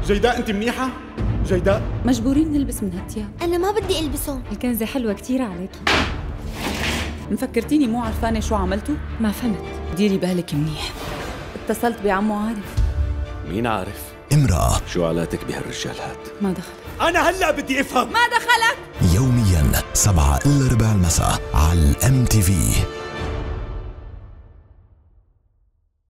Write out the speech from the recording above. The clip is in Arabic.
جيداء انت منيحة؟ جيداء مجبورين نلبس من هالثياب. أنا ما بدي ألبسهم. الكنزة حلوة كتير عليكي. مفكرتيني مو عرفانة شو عملتوا؟ ما فهمت. ديري بالك منيح. اتصلت بعمو عارف. مين عارف؟ امرأة. شو علاقتك بهالرجالات؟ ما دخل. أنا هلأ بدي أفهم. ما دخلك؟ يومياً 7 إلا ربع المساء على MTV.